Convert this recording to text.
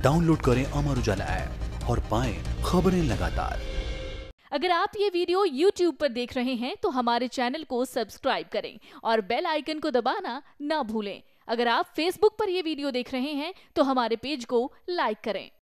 Download करें Amar Ujala app और पाएं खबरें लगातार। अगर आप ये वीडियो YouTube पर देख रहे हैं तो हमारे चैनल को सब्सक्राइब करें और बेल आइकन को दबाना ना भूलें। अगर आप Facebook पर ये वीडियो देख रहे हैं तो हमारे पेज को लाइक करें।